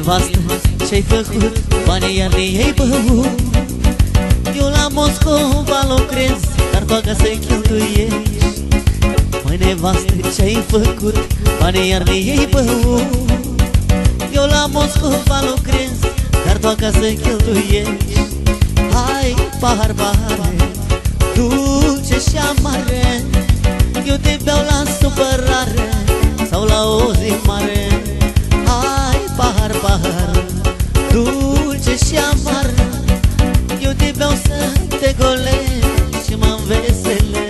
nevastă, ce-ai făcut? Banii iar ne-ai băut. Eu la Moscova lucrez, dar tu acasă-i cheltuiești. Măi nevastă, ce-ai făcut? Banii iar ne-ai băut. Eu la Moscova lucrez, dar tu acasă-i cheltuiești. Hai, pahar, pahare, dulce și amare, eu te beau la supărare sau la o zi mare. Hai, pahar, pahar, dulce și amare, eu te beau să te golesc și mă înveselesc.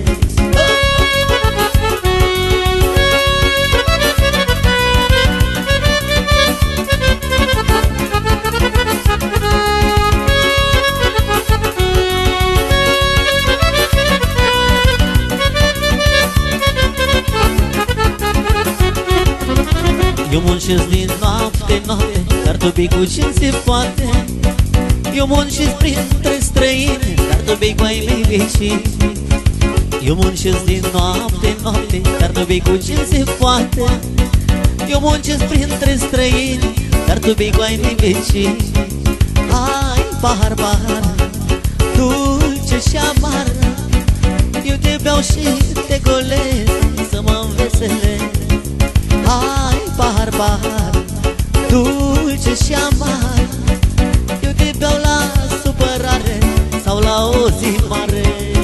Eu muncesc din noapte, noapte, dar tu bei cu ce se poate. Eu muncesc printre străini, dar tu bei cu ai mei vecini. Eu muncesc din noapte, noapte, dar tu bei cu ce se poate. Eu muncesc printre străini, dar tu bei cu ai mei vecini. Hai, pahar, pahar, dulce și amar, eu te beau și te golesc să mă înveselesc. Hai, pahar, pahar, dulce și amar, eu te beau la supărare sau la o zi mare.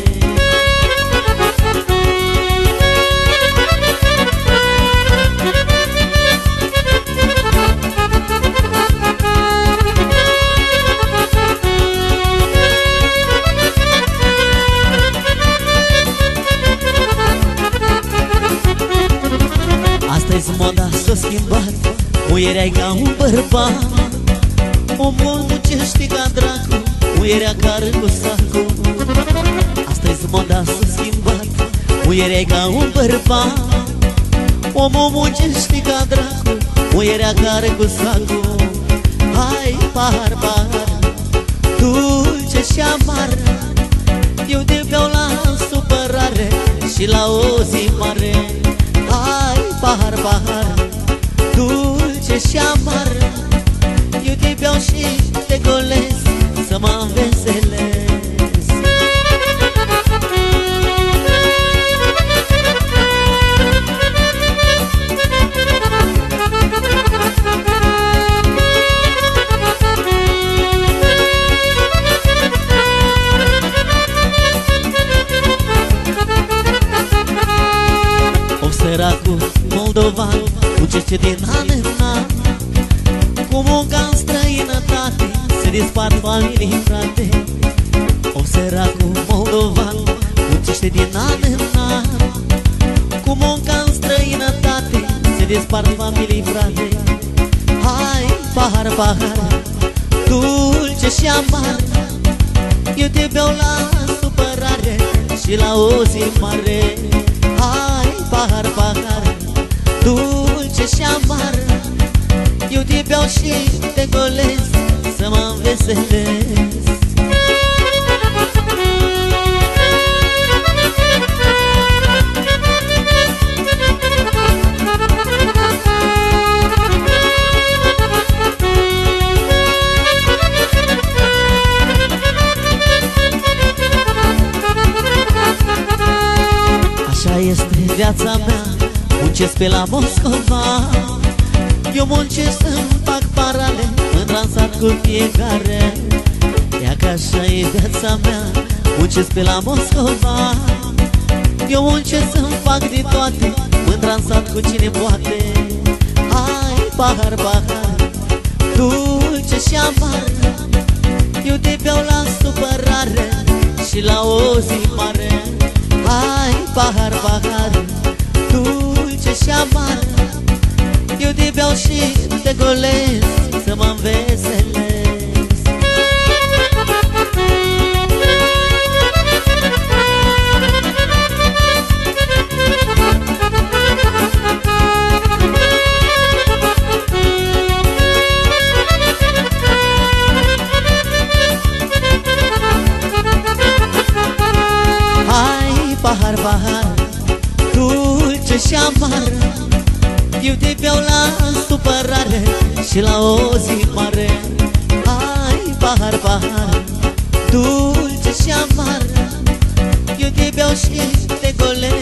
Asta-i moda s-o schimbat, muierea-i ca un bărbat. Omul muncește ca dracu, muierea care cu sacul. Asta-i moda s-o schimbat, muierea-i ca un bărbat. Omul muncește ca dracu, muierea care cu sacul. Hai, pahar, pahar, dulce și amar, eu te beau la supărare și la o zi mare. Hai, pahar, pahar, dulce și amar, eu te beau și te golesc să mă înveselesc. Săracul moldovan muncește din an în an, cu munca în străinătate se dispart familii, frate. Om, săracul moldovan muncește din an în an, cu munca în străinătate se dispart familii, frate. Hai, pahar, pahar, dulce și amar, eu te beau la supărare și la o zi mare. Hai, pahar, pahar, dulce și amar, eu te beau și te golesc să mă înveselesc. Așa este viața mea, muncesc pe la Moscova. Eu muncesc să-mi fac parale, mândra-n cu fiecare. Ia că așa e viața mea, muncesc pe la Moscova. Eu muncesc să-mi fac de toate, mândra-n cu cine poate. Hai, pahar, pahar, dulce și amar, eu te beau la supărare și la o zi mare. Hai, pahar, pahar, dulce și amar, eu te beau și te golesc să mă înveselesc. Hai, pahar, pahar, dulce și amar, Eu te beau la supărare și la o zi mare. Ai, pahar, dulce și amar, eu te beau și te golesc